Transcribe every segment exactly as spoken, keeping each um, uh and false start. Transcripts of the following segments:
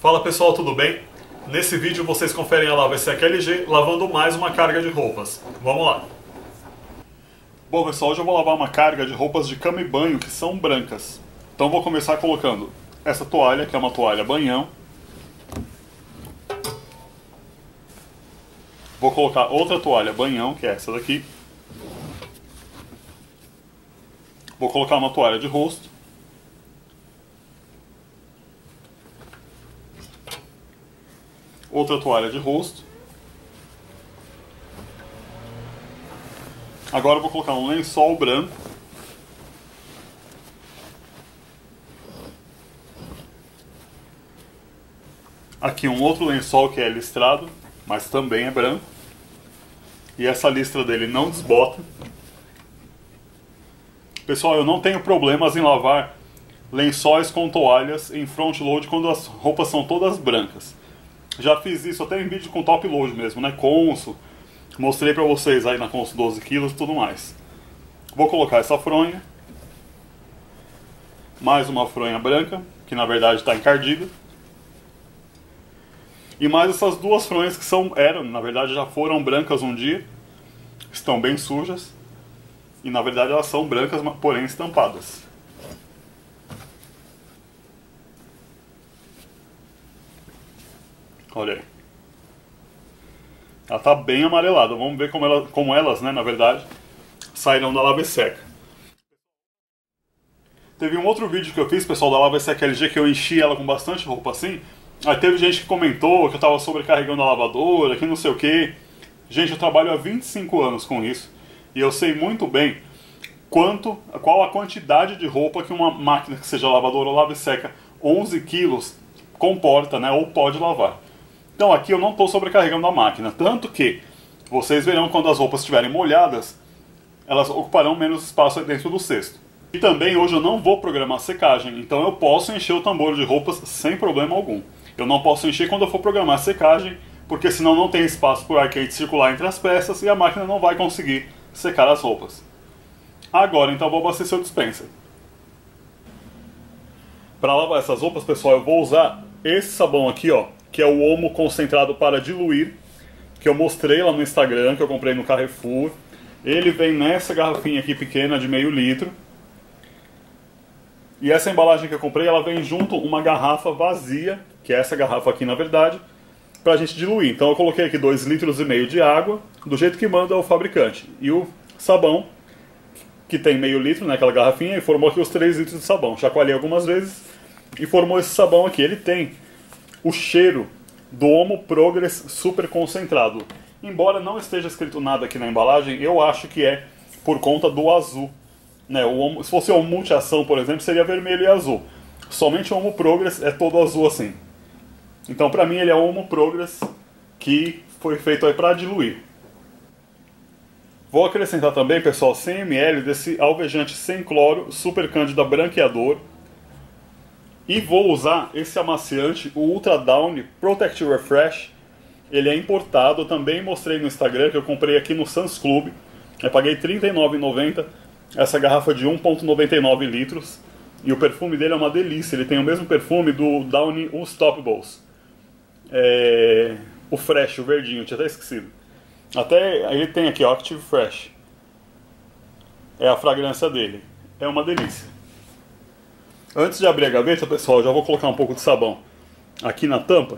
Fala pessoal, tudo bem? Nesse vídeo vocês conferem a Lava-Seca L G lavando mais uma carga de roupas. Vamos lá! Bom pessoal, hoje eu vou lavar uma carga de roupas de cama e banho que são brancas. Então vou começar colocando essa toalha, que é uma toalha banhão. Vou colocar outra toalha banhão, que é essa daqui. Vou colocar uma toalha de rosto. Outra toalha de rosto. Agora eu vou colocar um lençol branco. Aqui um outro lençol que é listrado, mas também é branco. E essa listra dele não desbota. Pessoal, eu não tenho problemas em lavar lençóis com toalhas em front load quando as roupas são todas brancas. Já fiz isso até em vídeo com top load mesmo, né? Consul. Mostrei pra vocês aí na Consul doze quilos e tudo mais. Vou colocar essa fronha. Mais uma fronha branca, que na verdade está encardida. E mais essas duas fronhas que são, eram, na verdade já foram brancas um dia. Estão bem sujas. E na verdade elas são brancas, porém estampadas. Olha aí. Ela tá bem amarelada. Vamos ver como, ela, como elas, né, na verdade, sairão da Lava-Seca. Teve um outro vídeo que eu fiz, pessoal, da Lava-Seca L G, que eu enchi ela com bastante roupa assim. Aí teve gente que comentou que eu tava sobrecarregando a lavadora, que não sei o que. Gente, eu trabalho há vinte e cinco anos com isso. E eu sei muito bem quanto, qual a quantidade de roupa que uma máquina que seja lavadora ou lava-seca onze quilos comporta, né, ou pode lavar. Então aqui eu não estou sobrecarregando a máquina, tanto que vocês verão quando as roupas estiverem molhadas, elas ocuparão menos espaço dentro do cesto. E também hoje eu não vou programar secagem, então eu posso encher o tambor de roupas sem problema algum. Eu não posso encher quando eu for programar secagem, porque senão não tem espaço para o ar quente circular entre as peças e a máquina não vai conseguir secar as roupas. Agora então eu vou abastecer o dispenser. Para lavar essas roupas, pessoal, eu vou usar esse sabão aqui, ó, que é o Omo concentrado para diluir, que eu mostrei lá no Instagram, que eu comprei no Carrefour. Ele vem nessa garrafinha aqui pequena de meio litro. E essa embalagem que eu comprei, ela vem junto uma garrafa vazia, que é essa garrafa aqui na verdade, pra gente diluir. Então eu coloquei aqui dois litros e meio de água, do jeito que manda o fabricante. E o sabão, que tem meio litro naquela garrafinha, e formou aqui os três litros de sabão. Chacoalhei algumas vezes e formou esse sabão aqui. Ele tem o cheiro do Omo Progress super concentrado. Embora não esteja escrito nada aqui na embalagem, eu acho que é por conta do azul. Né? O Omo, se fosse o multi-ação, por exemplo, seria vermelho e azul. Somente o Omo Progress é todo azul assim. Então pra mim ele é o Omo Progress que foi feito aí para diluir. Vou acrescentar também, pessoal, cem mililitros desse alvejante sem cloro Super Cândida branqueador. E vou usar esse amaciante, o Ultra Down Protect Refresh. Ele é importado, eu também mostrei no Instagram, que eu comprei aqui no Sam's Club. Eu paguei trinta e nove reais e noventa centavos, essa garrafa de um vírgula noventa e nove litros. E o perfume dele é uma delícia, ele tem o mesmo perfume do Downy Unstoppables. É... O Fresh, o verdinho, eu tinha até esquecido. Até ele tem aqui, ó, Active Fresh. É a fragrância dele, é uma delícia. Antes de abrir a gaveta, pessoal, eu já vou colocar um pouco de sabão aqui na tampa.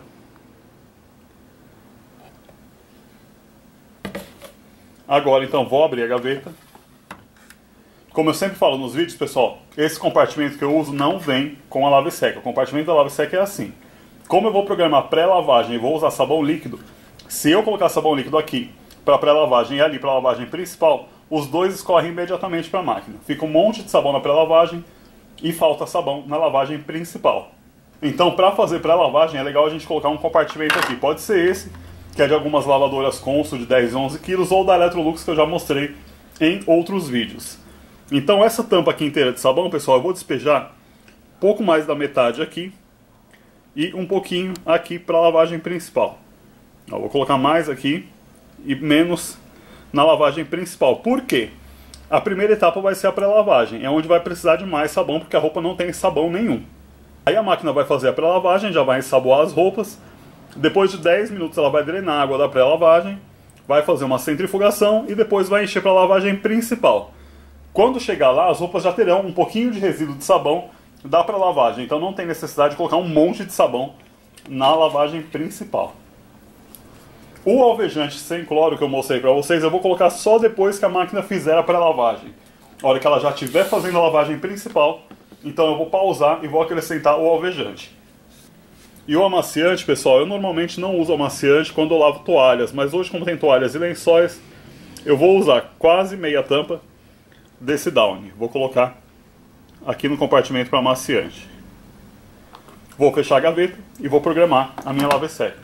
Agora, então, vou abrir a gaveta. Como eu sempre falo nos vídeos, pessoal, esse compartimento que eu uso não vem com a lava-seca. O compartimento da lava-seca é assim. Como eu vou programar pré-lavagem e vou usar sabão líquido, se eu colocar sabão líquido aqui para pré-lavagem e ali para a lavagem principal, os dois escorrem imediatamente para a máquina. Fica um monte de sabão na pré-lavagem e falta sabão na lavagem principal. Então, para fazer pré-lavagem, é legal a gente colocar um compartimento aqui. Pode ser esse, que é de algumas lavadoras Consul de dez, onze quilos, ou da Electrolux, que eu já mostrei em outros vídeos. Então, essa tampa aqui inteira de sabão, pessoal, eu vou despejar pouco mais da metade aqui e um pouquinho aqui para a lavagem principal. Eu vou colocar mais aqui e menos na lavagem principal. Por quê? A primeira etapa vai ser a pré-lavagem, é onde vai precisar de mais sabão, porque a roupa não tem sabão nenhum. Aí a máquina vai fazer a pré-lavagem, já vai ensaboar as roupas. Depois de dez minutos ela vai drenar a água da pré-lavagem, vai fazer uma centrifugação e depois vai encher para a lavagem principal. Quando chegar lá, as roupas já terão um pouquinho de resíduo de sabão da pré-lavagem, então não tem necessidade de colocar um monte de sabão na lavagem principal. O alvejante sem cloro que eu mostrei para vocês, eu vou colocar só depois que a máquina fizer a pré-lavagem. A hora que ela já estiver fazendo a lavagem principal, então eu vou pausar e vou acrescentar o alvejante. E o amaciante, pessoal, eu normalmente não uso amaciante quando eu lavo toalhas, mas hoje, como tem toalhas e lençóis, eu vou usar quase meia tampa desse Downy. Vou colocar aqui no compartimento para amaciante. Vou fechar a gaveta e vou programar a minha lava e seca.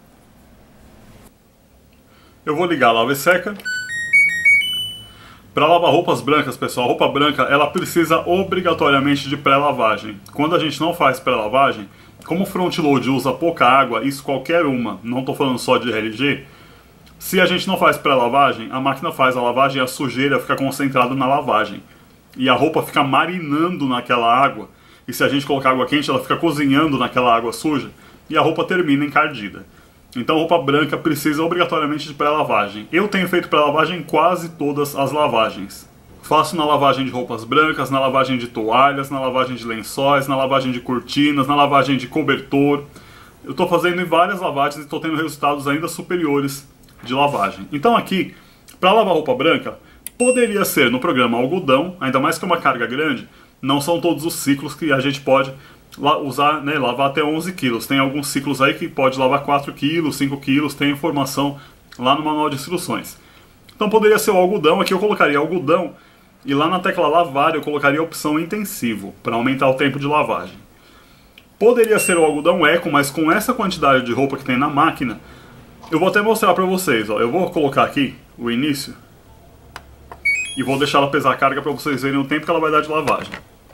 Eu vou ligar a lava e seca. Para lavar roupas brancas, pessoal, a roupa branca ela precisa obrigatoriamente de pré-lavagem. Quando a gente não faz pré-lavagem, como o front load usa pouca água, isso qualquer uma, não estou falando só de R L G, se a gente não faz pré-lavagem, a máquina faz a lavagem e a sujeira fica concentrada na lavagem. E a roupa fica marinando naquela água, e se a gente colocar água quente, ela fica cozinhando naquela água suja, e a roupa termina encardida. Então a roupa branca precisa obrigatoriamente de pré-lavagem. Eu tenho feito pré-lavagem em quase todas as lavagens. Faço na lavagem de roupas brancas, na lavagem de toalhas, na lavagem de lençóis, na lavagem de cortinas, na lavagem de cobertor. Eu estou fazendo em várias lavagens e estou tendo resultados ainda superiores de lavagem. Então aqui, para lavar roupa branca, poderia ser no programa algodão, ainda mais que é uma carga grande, não são todos os ciclos que a gente pode usar, né, lavar até onze quilos. Tem alguns ciclos aí que pode lavar quatro quilos, cinco quilos, tem informação lá no manual de instruções. Então poderia ser o algodão, aqui eu colocaria algodão e lá na tecla lavar eu colocaria a opção intensivo, para aumentar o tempo de lavagem. Poderia ser o algodão eco, mas com essa quantidade de roupa que tem na máquina, eu vou até mostrar para vocês. Ó. Eu vou colocar aqui o início e vou deixar ela pesar a carga para vocês verem o tempo que ela vai dar de lavagem.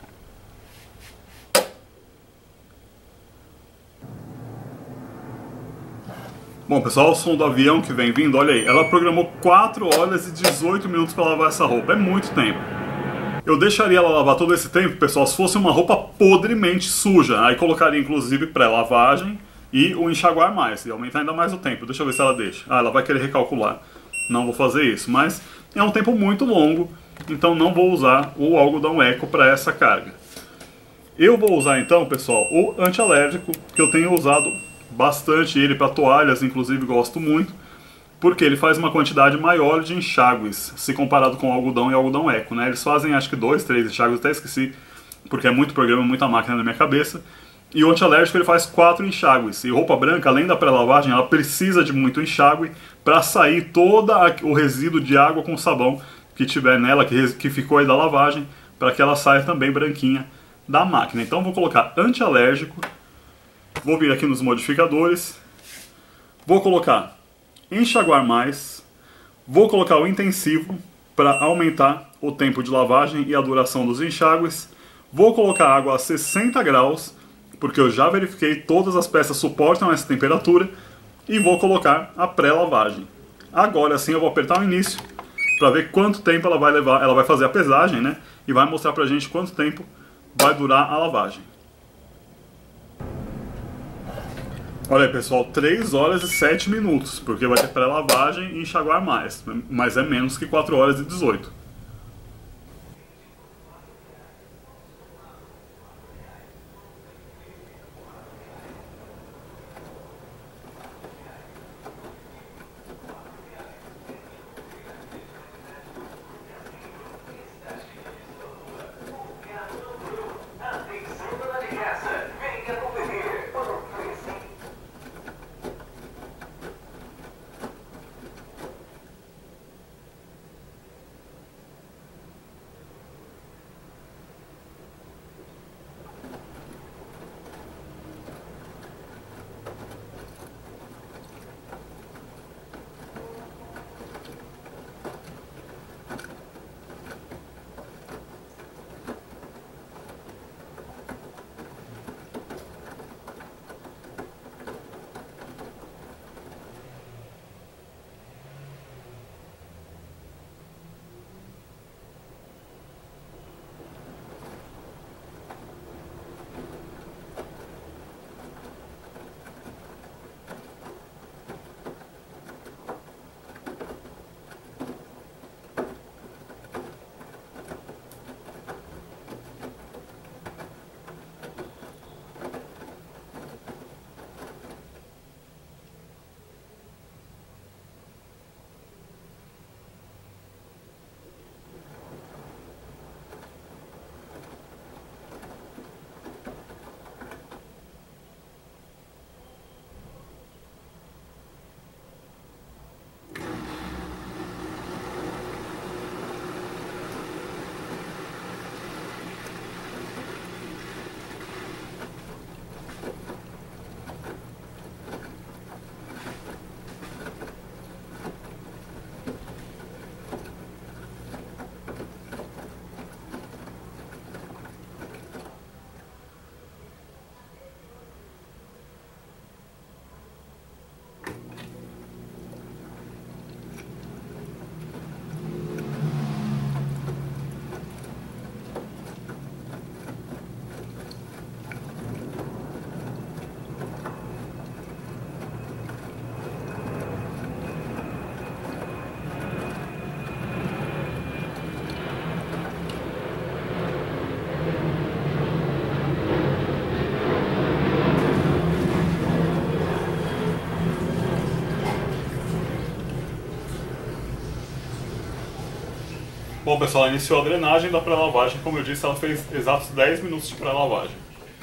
Bom, pessoal, o som do avião que vem vindo, olha aí, ela programou quatro horas e dezoito minutos para lavar essa roupa, é muito tempo. Eu deixaria ela lavar todo esse tempo, pessoal, se fosse uma roupa podremente suja, aí colocaria inclusive pré-lavagem e o enxaguar mais, e aumentar ainda mais o tempo. Deixa eu ver se ela deixa. Ah, ela vai querer recalcular. Não vou fazer isso, mas é um tempo muito longo, então não vou usar o algodão eco para essa carga. Eu vou usar então, pessoal, o antialérgico, que eu tenho usado bastante ele para toalhas, inclusive gosto muito, porque ele faz uma quantidade maior de enxágues, se comparado com o algodão e o algodão eco, né? Eles fazem acho que dois, três enxágues, até esqueci, porque é muito programa, muita máquina na minha cabeça. E o antialérgico ele faz quatro enxágues. E roupa branca, além da pré-lavagem, ela precisa de muito enxágue para sair todo o resíduo de água com sabão que tiver nela, que, que ficou aí da lavagem, para que ela saia também branquinha da máquina. Então vou colocar antialérgico. Vou vir aqui nos modificadores, vou colocar enxaguar mais, vou colocar o intensivo para aumentar o tempo de lavagem e a duração dos enxágues, vou colocar água a sessenta graus, porque eu já verifiquei todas as peças suportam essa temperatura, e vou colocar a pré-lavagem. Agora sim eu vou apertar o início para ver quanto tempo ela vai levar, ela vai fazer a pesagem, né? E vai mostrar pra gente quanto tempo vai durar a lavagem. Olha aí, pessoal, três horas e sete minutos, porque vai ter pré-lavagem e enxaguar mais, mas é menos que quatro horas e dezoito. Bom, pessoal, iniciou a drenagem da pré-lavagem. Como eu disse, ela fez exatos dez minutos de pré-lavagem.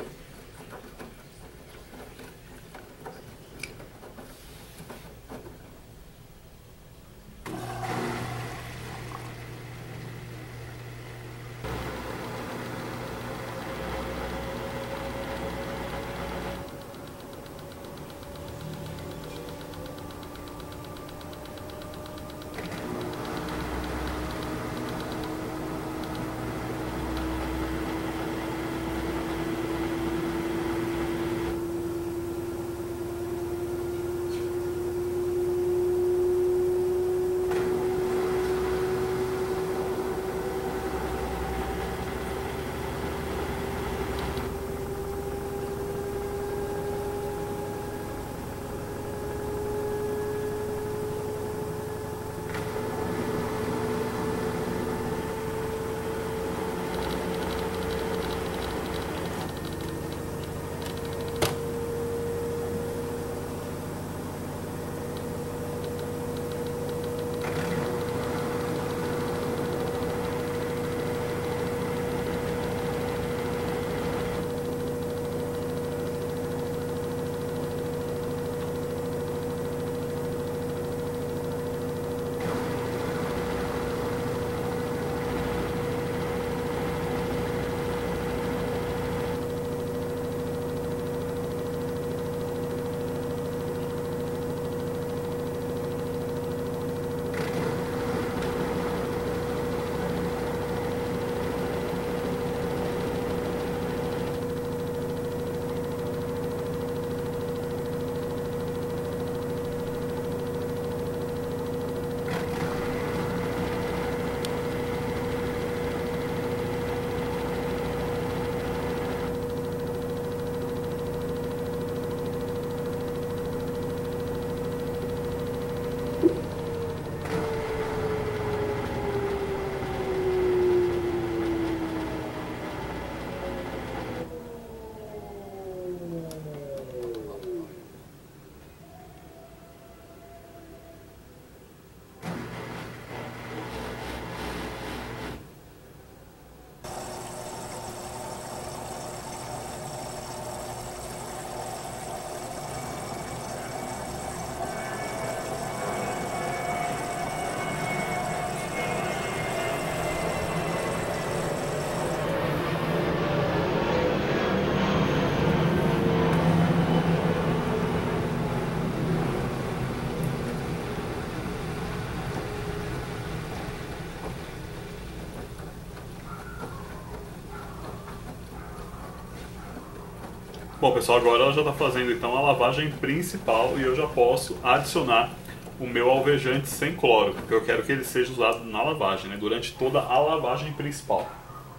Bom, pessoal, agora ela já está fazendo então a lavagem principal e eu já posso adicionar o meu alvejante sem cloro, porque eu quero que ele seja usado na lavagem, né, durante toda a lavagem principal.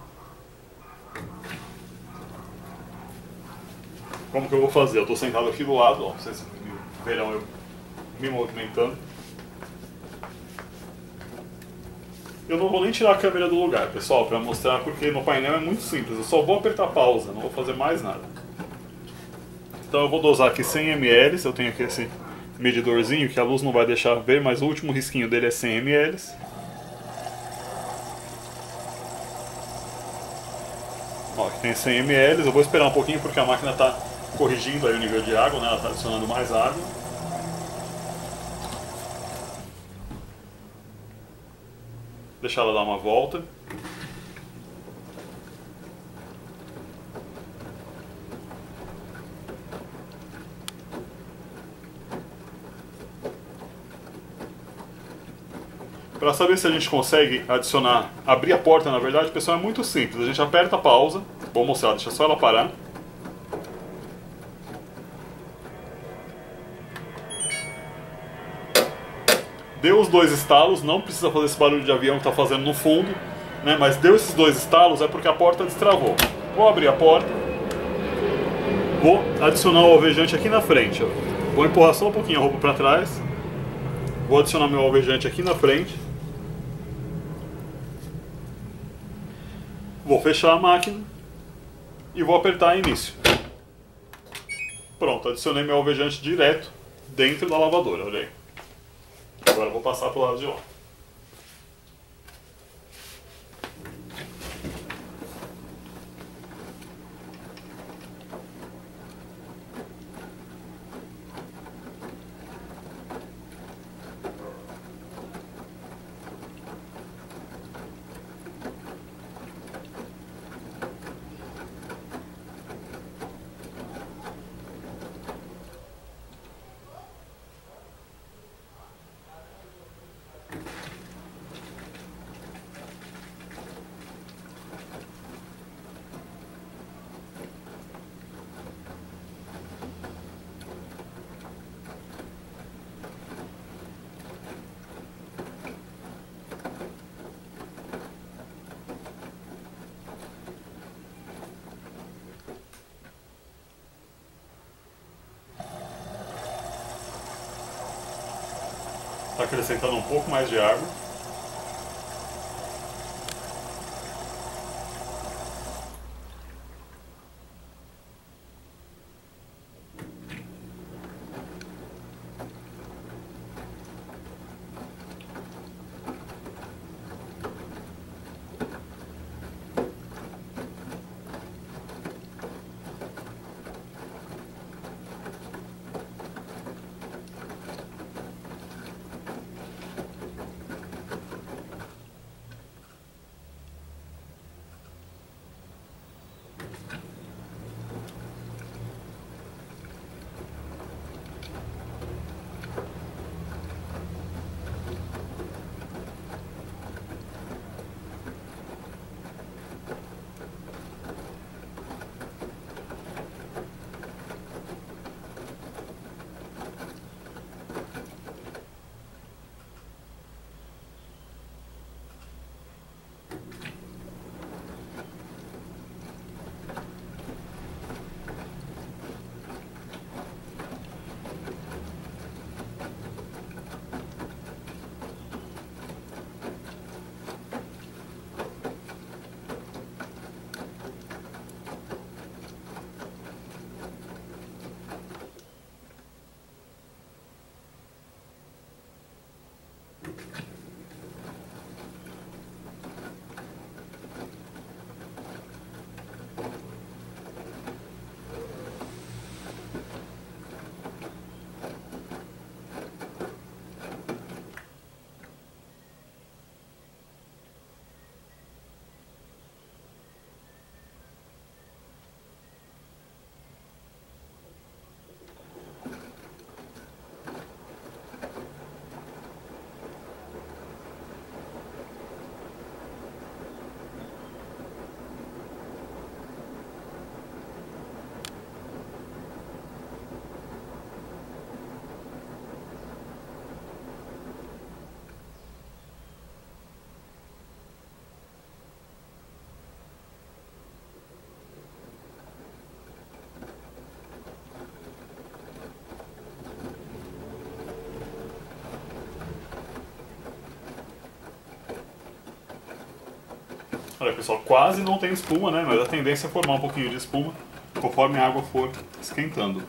Como que eu vou fazer? Eu estou sentado aqui do lado, ó, vocês verão eu me movimentando. Eu não vou nem tirar a câmera do lugar, pessoal, para mostrar, porque no painel é muito simples. Eu só vou apertar pausa, não vou fazer mais nada. Então eu vou dosar aqui cem mililitros, eu tenho aqui esse medidorzinho que a luz não vai deixar ver, mas o último risquinho dele é cem mililitros. Ó, aqui tem cem mililitros, eu vou esperar um pouquinho porque a máquina está corrigindo aí o nível de água, né? Ela está adicionando mais água. Deixar ela dar uma volta. Para saber se a gente consegue adicionar, abrir a porta, na verdade, pessoal, é muito simples. A gente aperta a pausa, vou mostrar, deixa só ela parar. Deu os dois estalos, não precisa fazer esse barulho de avião que está fazendo no fundo, né? Mas deu esses dois estalos é porque a porta destravou. Vou abrir a porta, vou adicionar o alvejante aqui na frente. Ó. Vou empurrar só um pouquinho a roupa para trás, vou adicionar meu alvejante aqui na frente. Vou fechar a máquina e vou apertar início. Pronto, adicionei meu alvejante direto dentro da lavadora, olha aí. Agora eu vou passar para o lado de lá. Está acrescentando um pouco mais de água. Olha pessoal, quase não tem espuma, né? Mas a tendência é formar um pouquinho de espuma conforme a água for esquentando.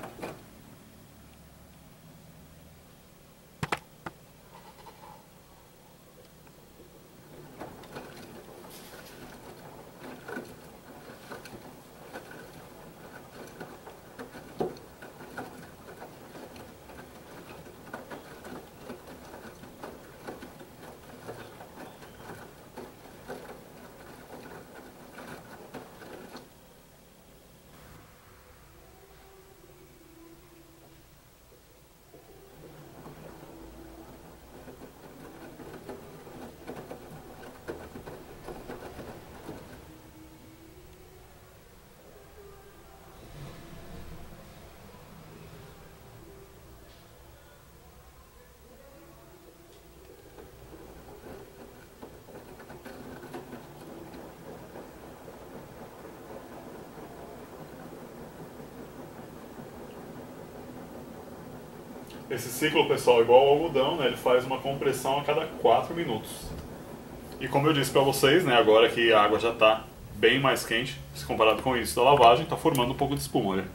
Esse ciclo, pessoal, é igual ao algodão, né? Ele faz uma compressão a cada quatro minutos. E como eu disse para vocês, né, agora que a água já está bem mais quente, se comparado com isso da lavagem, está formando um pouco de espuma, olha.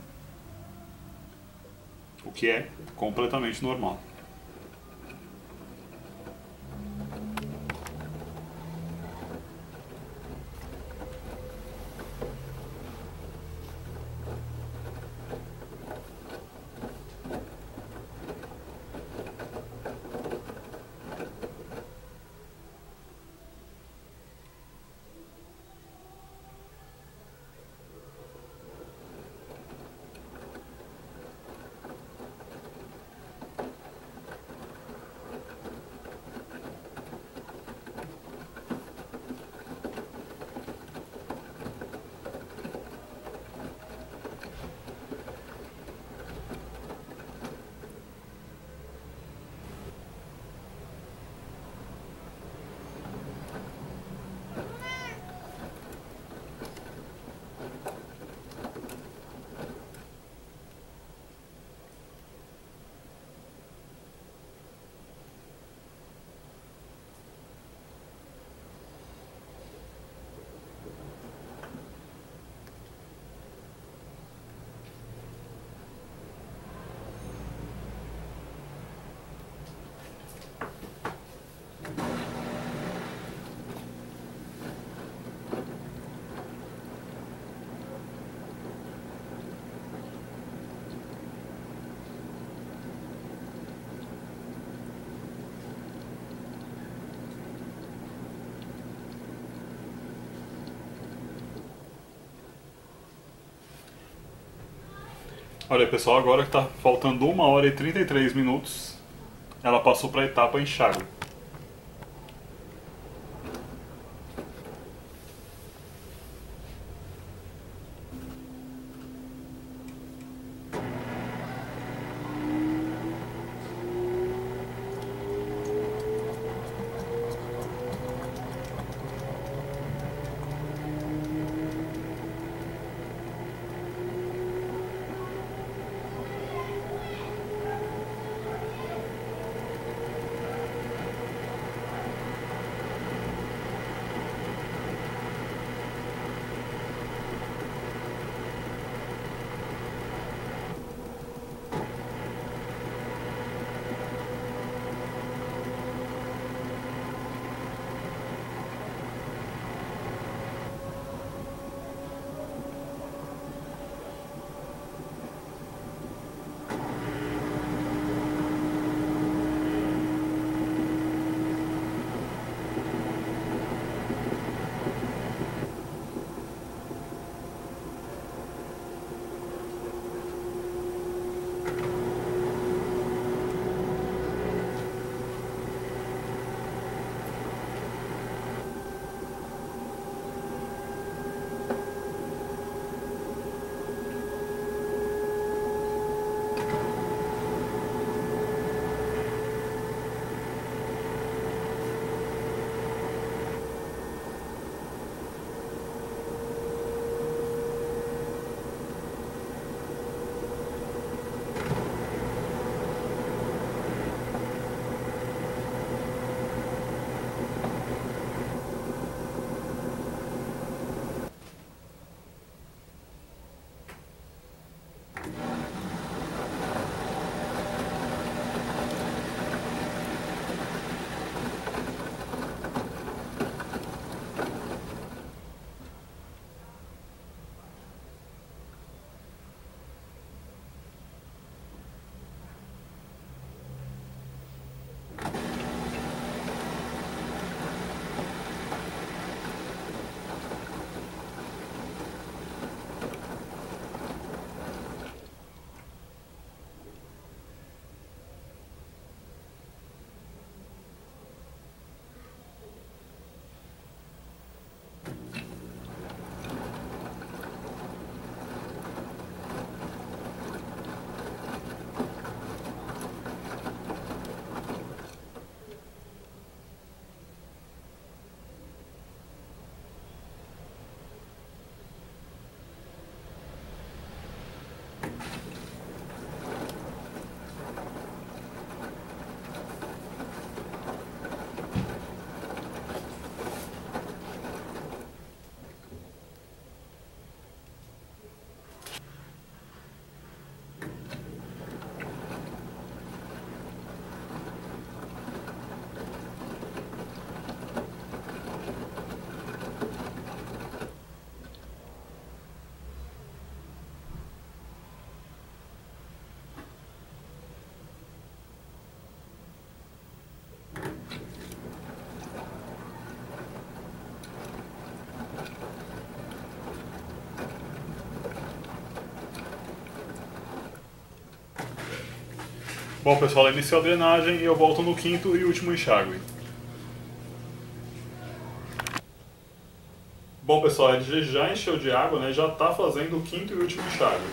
O que é completamente normal. Olha aí, pessoal, agora que tá faltando uma hora e trinta e três minutos, ela passou para a etapa enxágue. Bom, pessoal, iniciou a drenagem e eu volto no quinto e último enxágue. Bom, pessoal, ele já encheu de água, né? Já está fazendo o quinto e último enxágue.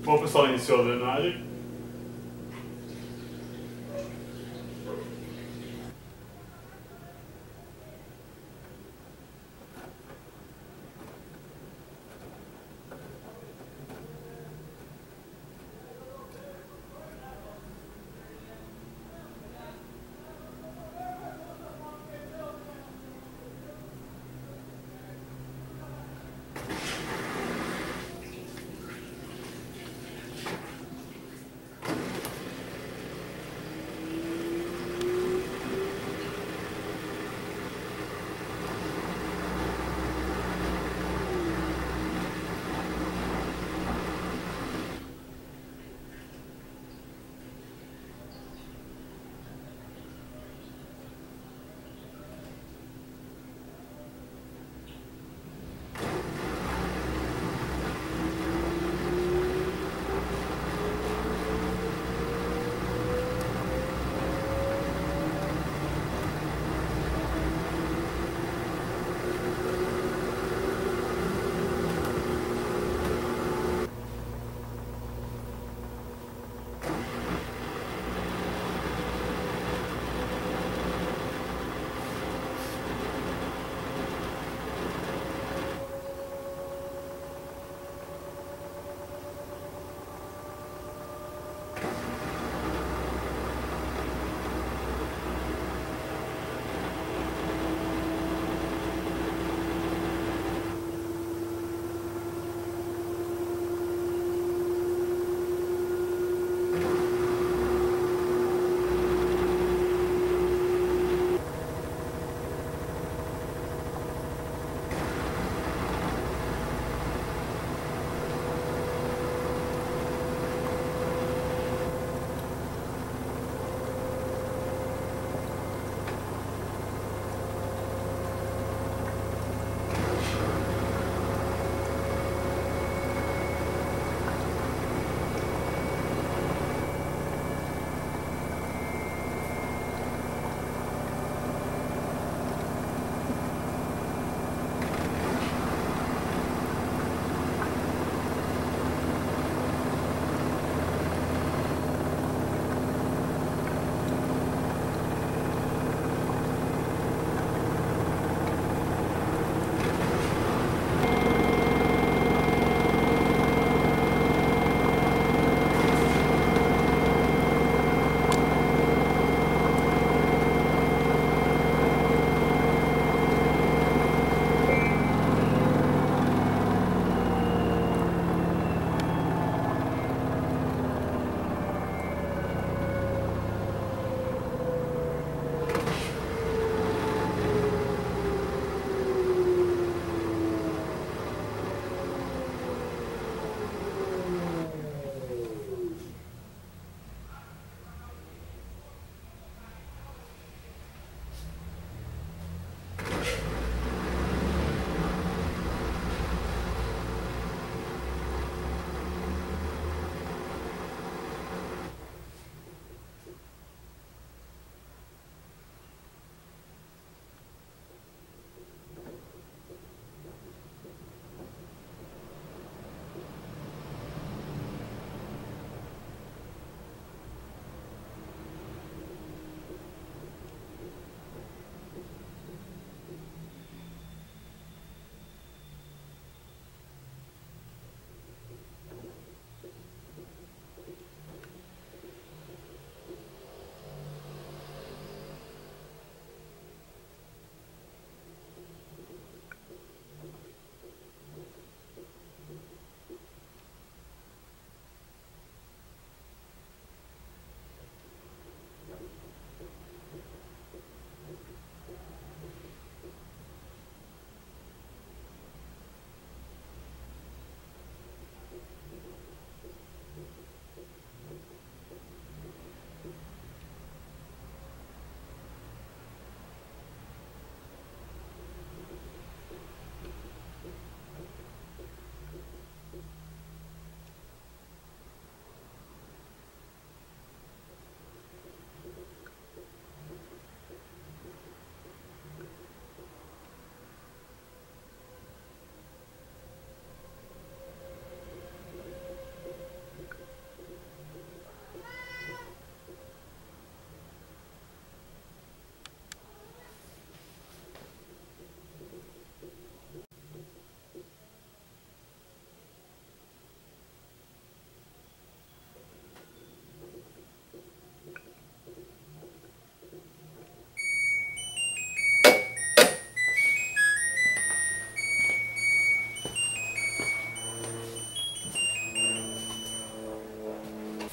Bom, pessoal, iniciou a drenagem.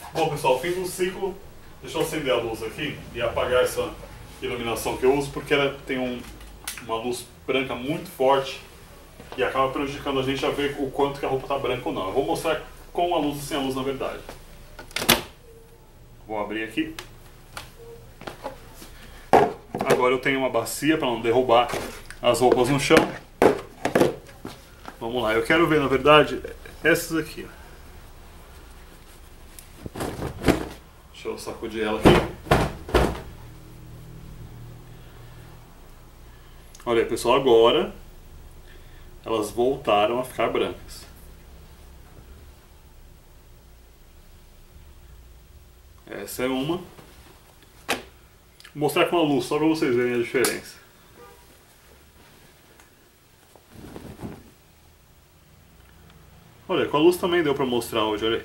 Bom pessoal, fim do ciclo. Deixa eu acender a luz aqui e apagar essa iluminação que eu uso, porque ela tem um, uma luz branca muito forte e acaba prejudicando a gente a ver o quanto que a roupa está branca ou não. Eu vou mostrar com a luz e sem a luz na verdade. Vou abrir aqui. Agora eu tenho uma bacia para não derrubar as roupas no chão. Vamos lá, eu quero ver na verdade essas aqui. Deixa eu sacudir ela aqui. Olha aí, pessoal, agora elas voltaram a ficar brancas. Essa é uma. Vou mostrar com a luz, só para vocês verem a diferença. Olha, com a luz também deu para mostrar hoje, olha aí.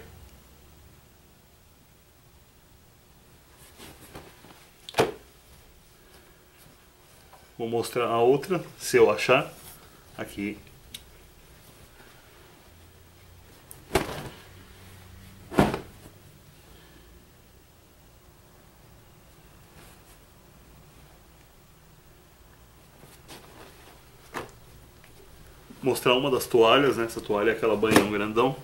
Vou mostrar a outra, se eu achar, aqui. Mostrar uma das toalhas, né? Essa toalha é aquela banhão grandão.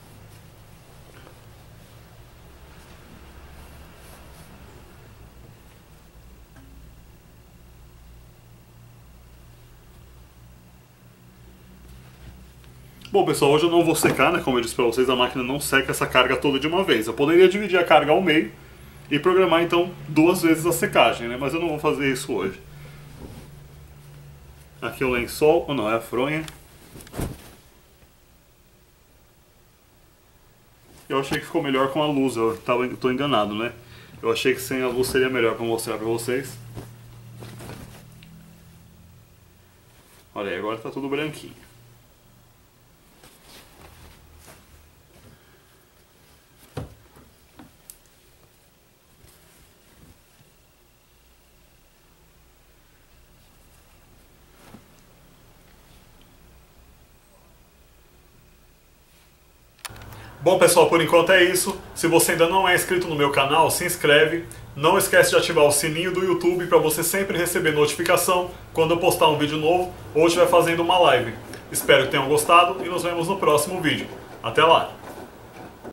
Bom pessoal, hoje eu não vou secar, né? Como eu disse pra vocês, a máquina não seca essa carga toda de uma vez. Eu poderia dividir a carga ao meio e programar então duas vezes a secagem, né? Mas eu não vou fazer isso hoje. Aqui é o lençol, ou não, é a fronha. Eu achei que ficou melhor com a luz, eu tava, tô enganado, né? Eu achei que sem a luz seria melhor pra mostrar pra vocês. Olha aí, agora tá tudo branquinho. Bom pessoal, por enquanto é isso. Se você ainda não é inscrito no meu canal, se inscreve. Não esquece de ativar o sininho do YouTube para você sempre receber notificação quando eu postar um vídeo novo ou estiver fazendo uma live. Espero que tenham gostado e nos vemos no próximo vídeo. Até lá!